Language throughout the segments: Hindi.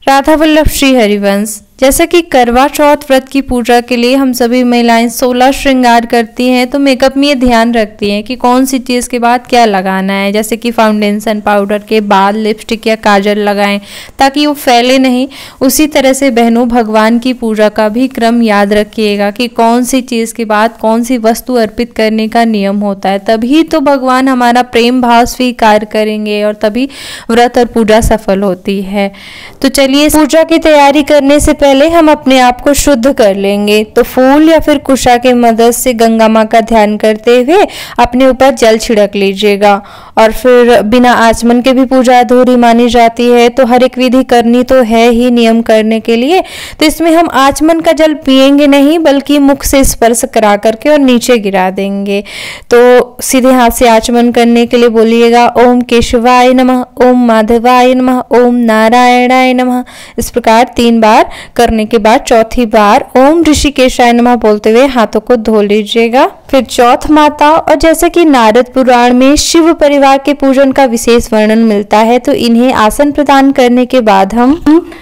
राधा वल्लभ श्री हरिवंश। जैसा कि करवा चौथ व्रत की पूजा के लिए हम सभी महिलाएं 16 श्रृंगार करती हैं, तो मेकअप में ये ध्यान रखती हैं कि कौन सी चीज़ के बाद क्या लगाना है। जैसे कि फाउंडेशन पाउडर के बाद लिपस्टिक या काजल लगाएं ताकि वो फैले नहीं। उसी तरह से बहनों, भगवान की पूजा का भी क्रम याद रखिएगा कि कौन सी चीज़ के बाद कौन सी वस्तु अर्पित करने का नियम होता है, तभी तो भगवान हमारा प्रेम भाव स्वीकार करेंगे और तभी व्रत और पूजा सफल होती है। तो चलिए, पूजा की तैयारी करने से पहले हम अपने आप को शुद्ध कर लेंगे। तो फूल या फिर कुशा की मदद से गंगा माँ का ध्यान करते हुए अपने ऊपर जल छिड़क लीजिएगा। और फिर बिना आचमन के भी पूजा अधूरी मानी जाती है, तो हर एक विधि करनी तो है ही नियम करने के लिए। तो इसमें हम आचमन का जल पिएंगे नहीं, बल्कि मुख से स्पर्श करा करके और नीचे गिरा देंगे। तो सीधे हाथ से आचमन करने के लिए बोलिएगा ओम केशवाय नमः, ओम माधवाय नमः, ओम नारायणाय नमः। इस प्रकार 3 बार करने के बाद चौथी बार ओम ऋषिकेशाय नमः बोलते हुए हाथों को धो लीजिएगा। फिर चौथ माता, और जैसे कि नारद पुराण में शिव परिवार के पूजन का विशेष वर्णन मिलता है, तो इन्हें आसन प्रदान करने के बाद हम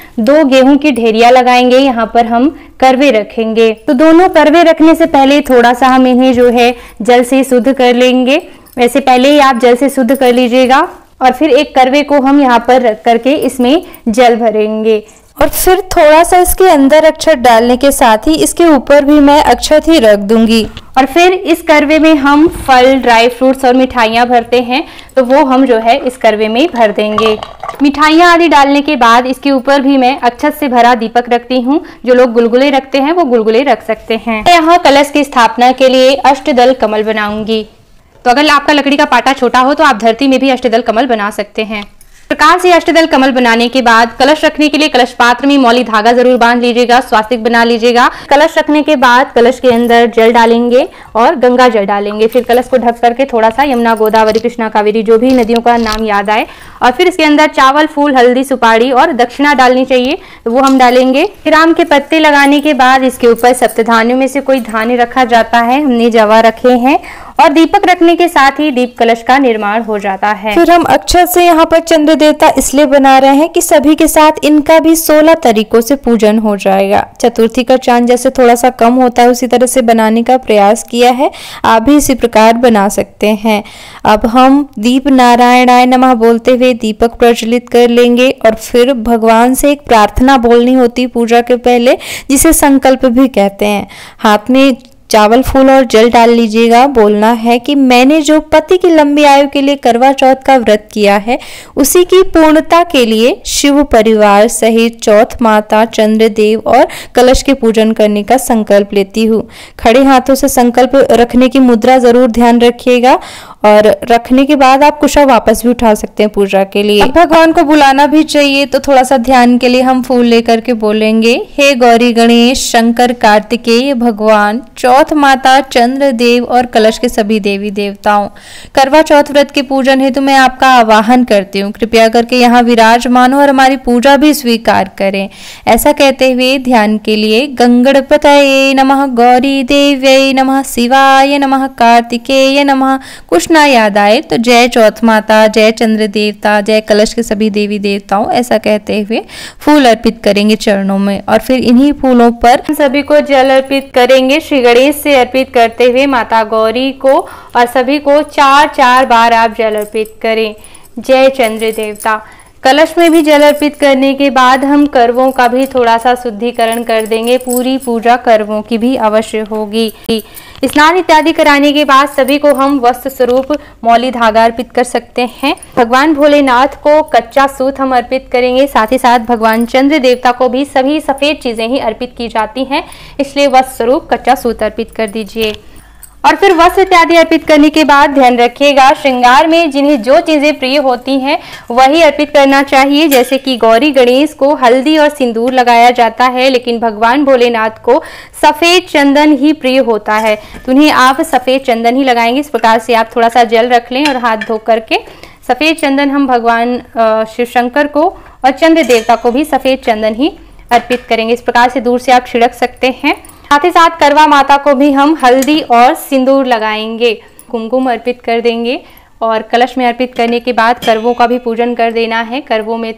2 गेहूं की ढेरिया लगाएंगे। यहाँ पर हम करवे रखेंगे। तो दोनों करवे रखने से पहले थोड़ा सा हम इन्हें जो है जल से शुद्ध कर लेंगे। वैसे पहले ही आप जल से शुद्ध कर लीजिएगा। और फिर एक करवे को हम यहाँ पर रख करके इसमें जल भरेंगे। और फिर थोड़ा सा इसके अंदर अक्षत डालने के साथ ही इसके ऊपर भी मैं अक्षत ही रख दूंगी। और फिर इस करवे में हम फल, ड्राई फ्रूट्स और मिठाइयाँ भरते हैं, तो वो हम जो है इस करवे में भर देंगे। मिठाइयाँ आदि डालने के बाद इसके ऊपर भी मैं अक्षत से भरा दीपक रखती हूँ। जो लोग गुलगुले रखते हैं वो गुलगुले रख सकते हैं। यहाँ कलश की स्थापना के लिए अष्टदल कमल बनाऊंगी। तो अगर आपका लकड़ी का पाटा छोटा हो तो आप धरती में भी अष्टदल कमल बना सकते हैं। प्रकार से अष्टदल कमल बनाने के बाद कलश रखने के लिए कलश पात्र में मौली धागा जरूर बांध लीजिएगा, स्वास्तिक बना लीजिएगा। कलश रखने के बाद कलश के अंदर जल डालेंगे और गंगा जल डालेंगे। फिर कलश को ढक करके थोड़ा सा यमुना, गोदावरी, कृष्णा, कावेरी, जो भी नदियों का नाम याद आए, और फिर इसके अंदर चावल, फूल, हल्दी, सुपारी और दक्षिणा डालनी चाहिए, तो वो हम डालेंगे। राम के पत्ते लगाने के बाद इसके ऊपर सप्तधान्यों में से कोई धान्य रखा जाता है। हमने जवा रखे हैं और दीपक रखने के साथ ही दीप कलश का निर्माण हो जाता है। फिर हम अक्षत से यहाँ पर चंद्र देवता इसलिए बना रहे हैं कि सभी के साथ इनका भी 16 तरीकों से पूजन हो जाएगा। चतुर्थी का चांद जैसे थोड़ा सा कम होता है, उसी तरह से बनाने का प्रयास किया है। आप भी इसी प्रकार बना सकते हैं। अब हम दीप नारायणाय नमः बोलते हुए दीपक प्रज्वलित कर लेंगे। और फिर भगवान से एक प्रार्थना बोलनी होती पूजा के पहले, जिसे संकल्प भी कहते हैं। हाथ में चावल, फूल और जल डाल लीजिएगा। बोलना है कि मैंने जो पति की लंबी आयु के लिए करवा चौथ का व्रत किया है, उसी की पूर्णता के लिए शिव परिवार सहित चौथ माता, चंद्रदेव और कलश के पूजन करने का संकल्प लेती हूँ। खड़े हाथों से संकल्प रखने की मुद्रा जरूर ध्यान रखिएगा। और रखने के बाद आप कुशा वापस भी उठा सकते हैं पूजा के लिए। अब भगवान को बुलाना भी चाहिए, तो थोड़ा सा ध्यान के लिए हम फूल लेकर के बोलेंगे हे गौरी गणेश शंकर कार्तिकेय भगवान, चौथ माता, चंद्र देव और कलश के सभी देवी देवताओं, करवा चौथ व्रत के पूजन हेतु मैं आपका आवाहन करती हूँ। कृपया करके यहाँ विराजमान हो और हमारी पूजा भी स्वीकार करें। ऐसा कहते हुए ध्यान के लिए गंगणपतये नमः, गौरी देव्यै नमः, शिवाय नमः, कार्तिकेय नमः, कुछ ना याद आए तो जय चौथ माता, जय चंद्र देवता, जय कलश के सभी देवी देवताओं, ऐसा कहते हुए फूल अर्पित करेंगे चरणों में। और फिर इन्हीं फूलों पर सभी को जल अर्पित करेंगे। श्री गणेश से अर्पित करते हुए माता गौरी को और सभी को 4 बार आप जल अर्पित करें। जय चंद्र देवता। कलश में भी जल अर्पित करने के बाद हम करवों का भी थोड़ा सा शुद्धिकरण कर देंगे। पूरी पूजा करवों की भी अवश्य होगी। स्नान इत्यादि कराने के बाद सभी को हम वस्त्र स्वरूप मौली धागा अर्पित कर सकते हैं। भगवान भोलेनाथ को कच्चा सूत हम अर्पित करेंगे। साथ ही साथ भगवान चंद्र देवता को भी सभी सफेद चीजें ही अर्पित की जाती हैं, इसलिए वस्त्र स्वरूप कच्चा सूत अर्पित कर दीजिए। और फिर वस्त्र इत्यादि अर्पित करने के बाद ध्यान रखिएगा, श्रृंगार में जिन्हें जो चीजें प्रिय होती हैं वही अर्पित करना चाहिए। जैसे कि गौरी गणेश को हल्दी और सिंदूर लगाया जाता है, लेकिन भगवान भोलेनाथ को सफेद चंदन ही प्रिय होता है, तो उन्हें आप सफेद चंदन ही लगाएंगे। इस प्रकार से आप थोड़ा सा जल रख लें और हाथ धो करके सफेद चंदन हम भगवान शिव शंकर को और चंद्र देवता को भी सफेद चंदन ही अर्पित करेंगे। इस प्रकार से दूर से आप छिड़क सकते हैं। साथ ही साथ करवा माता को भी हम हल्दी और सिंदूर लगाएंगे, कुमकुम अर्पित कर देंगे। और कलश में अर्पित करने के बाद करवों का भी पूजन कर देना है। करवों में तो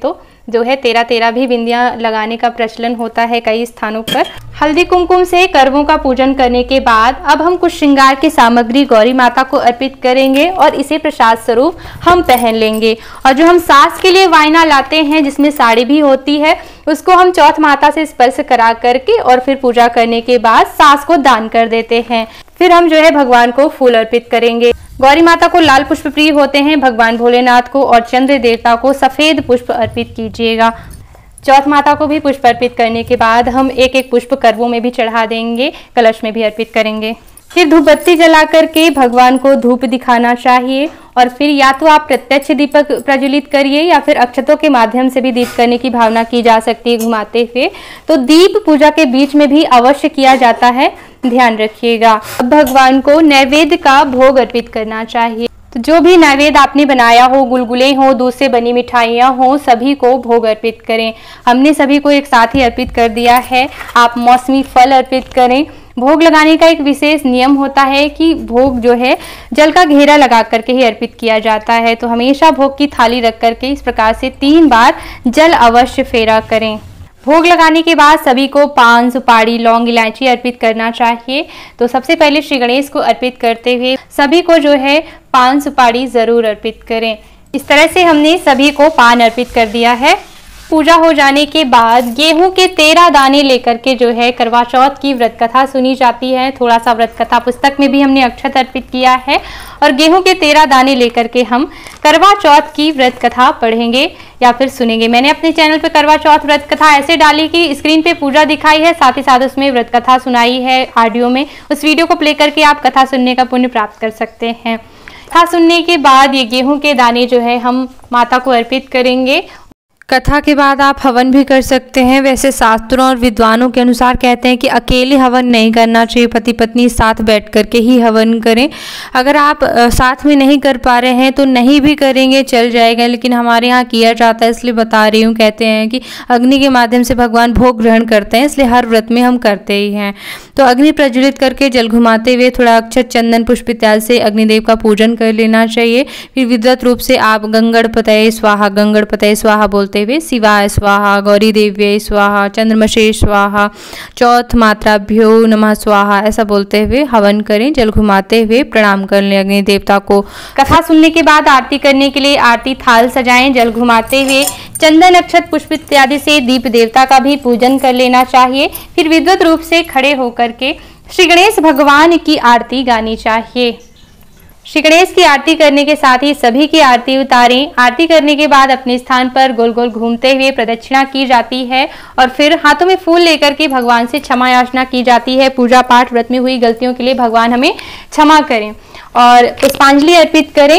जो है 13-13 भी बिंदियां लगाने का प्रचलन होता है कई स्थानों पर। हल्दी कुमकुम से करवों का पूजन करने के बाद अब हम कुछ श्रृंगार की सामग्री गौरी माता को अर्पित करेंगे और इसे प्रसाद स्वरूप हम पहन लेंगे। और जो हम सास के लिए वायना लाते हैं जिसमें साड़ी भी होती है, उसको हम चौथ माता से स्पर्श करा करके और फिर पूजा करने के बाद सास को दान कर देते हैं। फिर हम जो है भगवान को फूल अर्पित करेंगे। गौरी माता को लाल पुष्प प्रिय होते हैं, भगवान भोलेनाथ को और चंद्र देवता को सफेद पुष्प अर्पित कीजिएगा। चौथ माता को भी पुष्प अर्पित करने के बाद हम एक एक पुष्प करवों में भी चढ़ा देंगे, कलश में भी अर्पित करेंगे। फिर धूप बत्ती जला करके भगवान को धूप दिखाना चाहिए और फिर या तो आप प्रत्यक्ष दीपक प्रज्वलित करिए या फिर अक्षतों के माध्यम से भी दीप करने की भावना की जा सकती है घुमाते हुए। तो दीप पूजा के बीच में भी अवश्य किया जाता है, ध्यान रखिएगा। अब भगवान को नैवेद्य का भोग अर्पित करना चाहिए। तो जो भी नैवेद्य आपने बनाया हो, गुलगुले हो, दूध से बनी मिठाइयाँ हो, सभी को भोग अर्पित करें। हमने सभी को एक साथ ही अर्पित कर दिया है। आप मौसमी फल अर्पित करें। भोग लगाने का एक विशेष नियम होता है कि भोग जो है जल का घेरा लगा करके ही अर्पित किया जाता है। तो हमेशा भोग की थाली रख करके इस प्रकार से 3 बार जल अवश्य फेरा करें। भोग लगाने के बाद सभी को पान, सुपारी, लौंग, इलायची अर्पित करना चाहिए। तो सबसे पहले श्री गणेश को अर्पित करते हुए सभी को जो है पान, सुपारी जरूर अर्पित करें। इस तरह से हमने सभी को पान अर्पित कर दिया है। पूजा हो जाने के बाद गेहूं के 13 दाने लेकर के जो है करवा चौथ की व्रत कथा सुनी जाती है। थोड़ा सा व्रत कथा पुस्तक में भी हमने अक्षत अर्पित किया है और गेहूं के 13 दाने लेकर के हम करवा चौथ की व्रत कथा पढ़ेंगे या फिर सुनेंगे। मैंने अपने चैनल पे करवा चौथ व्रत कथा ऐसे डाली कि स्क्रीन पे पूजा दिखाई है, साथ ही साथ उसमें व्रत कथा सुनाई है ऑडियो में। उस वीडियो को प्ले करके आप कथा सुनने का पुण्य प्राप्त कर सकते हैं। कथा सुनने के बाद ये गेहूं के दाने जो है हम माता को अर्पित करेंगे। कथा के बाद आप हवन भी कर सकते हैं। वैसे शास्त्रों और विद्वानों के अनुसार कहते हैं कि अकेले हवन नहीं करना चाहिए, पति पत्नी साथ बैठ करके ही हवन करें। अगर आप साथ में नहीं कर पा रहे हैं तो नहीं भी करेंगे, चल जाएगा, लेकिन हमारे यहाँ किया जाता है इसलिए बता रही हूँ। कहते हैं कि अग्नि के माध्यम से भगवान भोग ग्रहण करते हैं, इसलिए हर व्रत में हम करते ही हैं। तो अग्नि प्रज्वलित करके जल घुमाते हुए थोड़ा अक्षत, चंदन, पुष्प इत्यादि से अग्निदेव का पूजन कर लेना चाहिए। फिर विधिवत रूप से आप गंगणपतये स्वाहा, गंगणपतये स्वाहा बोलते हुए शिवाय स्वाहा, गौरी देव्यै स्वाहा, चंद्रमसे स्वाहा, चौथ मात्राभ्यो नमः स्वाहा ऐसा बोलते हुए हवन करें। जल घुमाते हुए प्रणाम कर लें अग्नि देवता को। कथा सुनने के बाद आरती करने के लिए आरती थाल सजाएं। जल घुमाते हुए चंदन, अक्षत, पुष्प इत्यादि से दीप देवता का भी पूजन कर लेना चाहिए। फिर विधिवत रूप से खड़े होकर के श्री गणेश भगवान की आरती गानी चाहिए। श्री गणेश की आरती करने के साथ ही सभी की आरती उतारें। आरती करने के बाद अपने स्थान पर गोल गोल घूमते हुए प्रदक्षिणा की जाती है और फिर हाथों में फूल लेकर के भगवान से क्षमा याचना की जाती है। पूजा पाठ व्रत में हुई गलतियों के लिए भगवान हमें क्षमा करें और पुष्पांजलि अर्पित करें।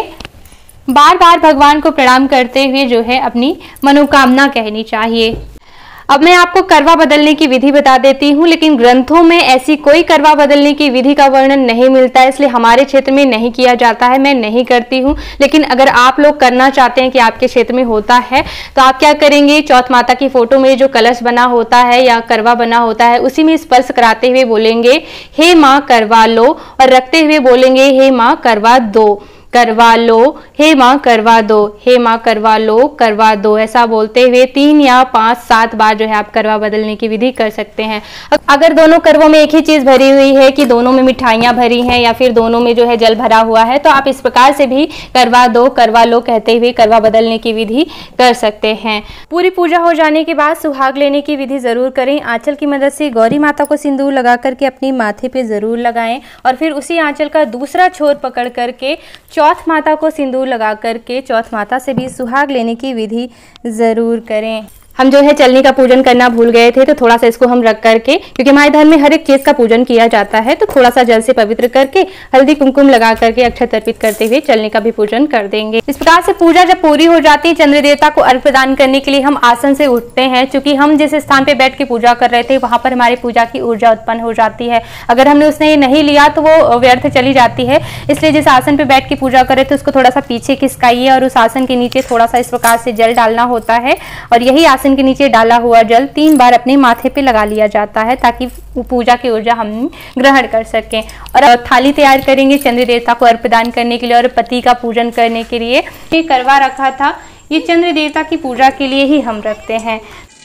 बार बार भगवान को प्रणाम करते हुए जो है अपनी मनोकामना कहनी चाहिए। अब मैं आपको करवा बदलने की विधि बता देती हूँ, लेकिन ग्रंथों में ऐसी कोई करवा बदलने की विधि का वर्णन नहीं मिलता है, इसलिए हमारे क्षेत्र में नहीं किया जाता है, मैं नहीं करती हूँ। लेकिन अगर आप लोग करना चाहते हैं कि आपके क्षेत्र में होता है तो आप क्या करेंगे, चौथ माता की फोटो में जो कलश बना होता है या करवा बना होता है उसी में स्पर्श कराते हुए बोलेंगे हे माँ करवा लो, और रखते हुए बोलेंगे हे माँ करवा दो, करवा लो, हे माँ करवा दो, हे माँ करवा लो, करवा दो ऐसा बोलते हुए 3 या 5, 7 बार जो है आप करवा बदलने की विधि कर सकते हैं। अगर दोनों करवों में एक ही चीज भरी हुई है कि दोनों में मिठाइयाँ भरी हैं या फिर दोनों में जो है जल भरा हुआ है तो आप इस प्रकार से भी करवा दो, करवा लो कहते हुए करवा बदलने की विधि कर सकते हैं। पूरी पूजा हो जाने के बाद सुहाग लेने की विधि जरूर करें। आंचल की मदद से गौरी माता को सिंदूर लगा करके अपनी माथे पे जरूर लगाएं और फिर उसी आंचल का दूसरा छोर पकड़ करके चौथ माता को सिंदूर लगा करके चौथ माता से भी सुहाग लेने की विधि जरूर करें। हम जो है चलनी का पूजन करना भूल गए थे तो थोड़ा सा इसको हम रख करके, क्योंकि हमारे धर्म में हर एक चीज का पूजन किया जाता है, तो थोड़ा सा जल से पवित्र करके हल्दी कुमकुम लगा करके अक्षत अर्पित करते हुए चलनी का भी पूजन कर देंगे। इस प्रकार से पूजा जब पूरी हो जाती है, चंद्र देवता को अर्घ्य प्रदान करने के लिए हम आसन से उठते हैं। चूंकि हम जिस स्थान पे बैठ के पूजा कर रहे थे वहां पर हमारी पूजा की ऊर्जा उत्पन्न हो जाती है। अगर हमने उसने नहीं लिया तो वो व्यर्थ चली जाती है, इसलिए जिस आसन पे बैठ के पूजा कर रहे थे उसको थोड़ा सा पीछे खिसकाइए और उस आसन के नीचे थोड़ा सा इस प्रकार से जल डालना होता है और यही आसन के नीचे डाला हुआ जल 3 बार अपने माथे पे लगा लिया जाता है ताकि पूजा की ऊर्जा हम ग्रहण कर सकें। और थाली तैयार करेंगे चंद्र देवता को अर्घ्य प्रदान करने के लिए और पति का पूजन करने के लिए। करवा रखा था, ये चंद्र देवता की पूजा के लिए ही हम रखते हैं।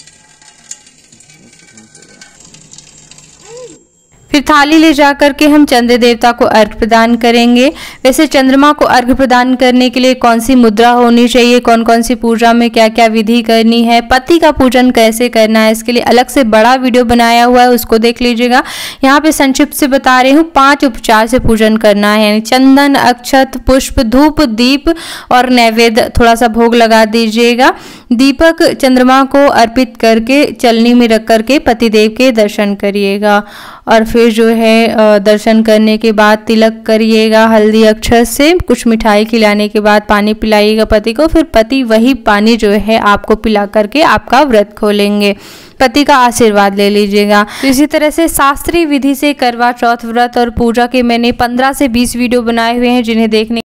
फिर थाली ले जा करके हम चंद्र देवता को अर्घ्य प्रदान करेंगे। वैसे चंद्रमा को अर्घ्य प्रदान करने के लिए कौन सी मुद्रा होनी चाहिए, कौन कौन सी पूजा में क्या क्या विधि करनी है, पति का पूजन कैसे करना है, इसके लिए अलग से बड़ा वीडियो बनाया हुआ है, उसको देख लीजिएगा। यहाँ पे संक्षिप्त से बता रही हूँ, 5 उपचार से पूजन करना है, यानी चंदन, अक्षत, पुष्प, धूप, दीप और नैवेद्य थोड़ा सा भोग लगा दीजिएगा। दीपक चंद्रमा को अर्पित करके चलनी में रख करके पतिदेव के दर्शन करिएगा। और फिर जो है दर्शन करने के बाद तिलक करिएगा हल्दी अक्षर से। कुछ मिठाई खिलाने के बाद पानी पिलाइएगा पति को, फिर पति वही पानी जो है आपको पिला करके आपका व्रत खोलेंगे, पति का आशीर्वाद ले लीजिएगा। तो इसी तरह से शास्त्रीय विधि से करवा चौथ व्रत और पूजा के मैंने 15 से 20 वीडियो बनाए हुए हैं, जिन्हें देखने